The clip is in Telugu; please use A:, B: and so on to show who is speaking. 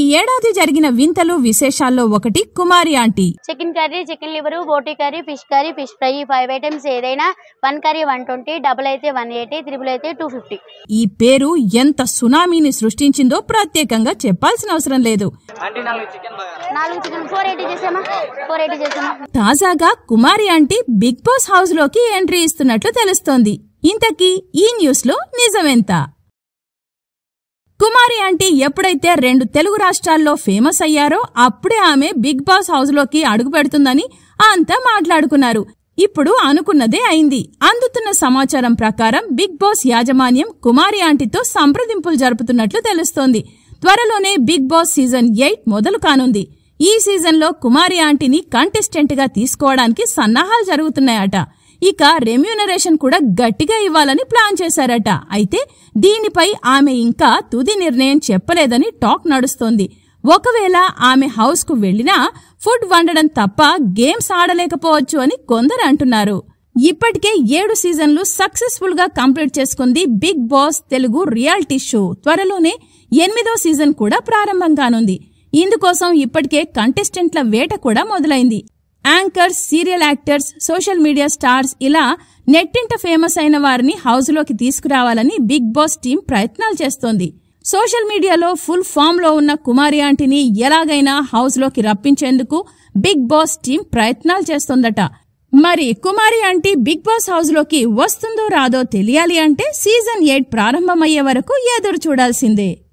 A: ఏడాది జరిగిన వింతలు విశేషాల్లో ఒకటి Kumari aunty.
B: Chicken curry, chicken liver, బోటీ కర్రీ, ఫిష్ ఫ్రై 5 ఐటమ్స్ ఏదైనా 1 కర్రీ 120, డబుల్ అయితే 180, త్రిబుల్ అయితే 250.
A: ఈ పేరు ఎంత సునామీని సృష్టించిందో ప్రత్యేకంగా చెప్పాల్సిన అవసరం లేదు. తాజాగా Kumari aunty Bigg Boss house లోకి ఎంట్రీ ఇస్తున్నట్లు తెలుస్తోంది. ఇంతకీ ఈ న్యూస్ లో నిజమెంత? కుమారి ఆంటీ ఎప్పుడైతే 2 తెలుగు రాష్ట్రాల్లో ఫేమస్ అయ్యారో అప్పుడే ఆమె బిగ్ బాస్ హౌస్ లోకి అడుగు పెడుతుందని అంతా మాట్లాడుకున్నారు. ఇప్పుడు అనుకున్నదే అయింది. అందుతున్న సమాచారం ప్రకారం బిగ్ బాస్ యాజమాన్యం కుమారి ఆంటీతో సంప్రదింపులు జరుపుతున్నట్లు తెలుస్తోంది. త్వరలోనే బిగ్ బాస్ సీజన్ 8 మొదలు కానుంది. ఈ సీజన్లో కుమారి ఆంటీని కంటెస్టెంట్ గా తీసుకోవడానికి సన్నాహాలు జరుగుతున్నాయట. ఇక రెమ్యూనరేషన్ కూడా గట్టిగా ఇవ్వాలని ప్లాన్ చేశారట. అయితే దీనిపై ఆమె ఇంకా తుది నిర్ణయం చెప్పలేదని టాక్ నడుస్తోంది. ఒకవేళ ఆమె హౌస్ కు వెళ్లినా ఫుడ్ వండడం తప్ప గేమ్స్ ఆడలేకపోవచ్చు అని కొందరు అంటున్నారు. ఇప్పటికే 7 సీజన్లు సక్సెస్ఫుల్ గా కంప్లీట్ చేసుకుంది Bigg Boss Telugu reality show. త్వరలోనే 8వ సీజన్ కూడా ప్రారంభం కానుంది. ఇందుకోసం ఇప్పటికే కంటెస్టెంట్ల వేట కూడా మొదలైంది. Anchors, serial actors, social media stars ఇలా నెట్టింట ఫేమస్ అయిన వారిని హౌస్ లోకి తీసుకురావాలని బిగ్ బాస్ టీం ప్రయత్నాలు చేస్తోంది. సోషల్ మీడియాలో ఫుల్ ఫామ్ లో ఉన్న కుమారి ఆంటీని ఎలాగైనా హౌస్ లోకి రప్పించేందుకు బిగ్ బాస్ టీం ప్రయత్నాలు చేస్తోందట. మరి Kumari aunty Bigg Boss house లోకి వస్తుందో రాదో తెలియాలి అంటే సీజన్ 8 ప్రారంభమయ్యే వరకు ఎదురు చూడాల్సిందే.